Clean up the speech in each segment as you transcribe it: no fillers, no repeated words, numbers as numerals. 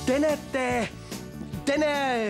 Den er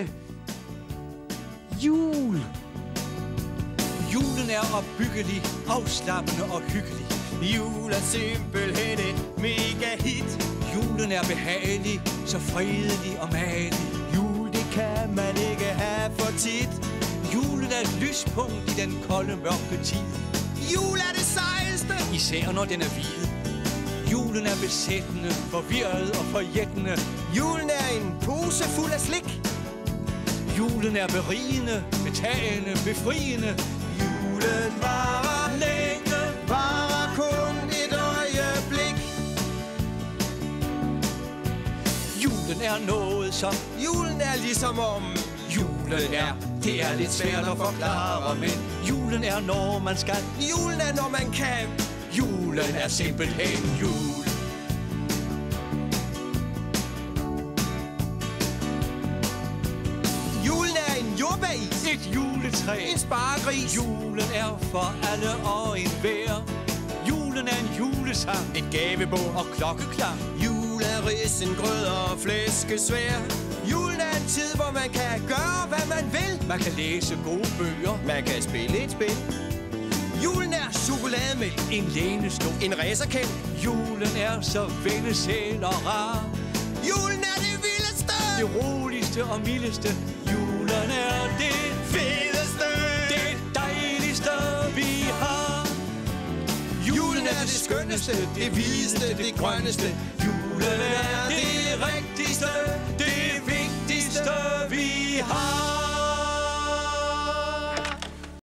jul. Julen er opbyggelig, afslappende og hyggelig. Jul er simpelthen et mega hit. Julen er behagelig, så fredelig og magelig. Jul, det kan man ikke have for tit. Julen er et lyspunkt i den kolde, mørke tid. Jul er det sejeste, især når den er hvid. Julen er besættende, forvirret og forjættende. Julen er en pose fuld af slik. Julen er berigende, betagende, befriende. Julen varer længe, varer kun et øjeblik. Julen er noget som... Julen er ligesom om... Julen er, det er lidt svært at forklare, men julen er, når man skal. Julen er, når man kan. Julen er simpelthen jul. Julen er en jordbæris. Et juletræ. En sparegris. Julen er for alle og enhver. Julen er en julesang. Et gavebord og klokkeklang. Jul er risengrød og flæskesvær. Julen er en tid, hvor man kan gøre, hvad man vil. Man kan læse gode bøger. Man kan spille et spil. Julen er chokolademælk. En lænestol. En racerkælk. Julen er så vennesæl og rar. Julen er det vildeste. Det roligste og mildeste. Julen er det fedeste. Det dejligste, vi har. Julen er det skønneste, det hvideste, det grønneste. Julen er det rigtigste, det vigtigste, vi har.